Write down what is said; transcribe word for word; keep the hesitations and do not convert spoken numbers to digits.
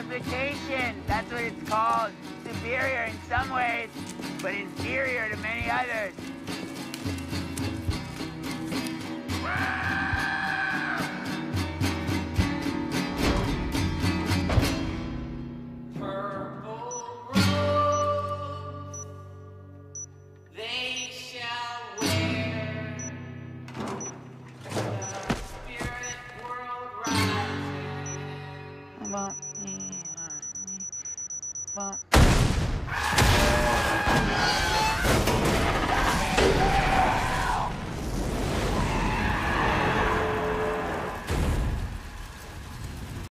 reputation. That's what it's called. Superior in some ways, but inferior to many others. Purple rose, they shall wear. The spirit world rising. Well,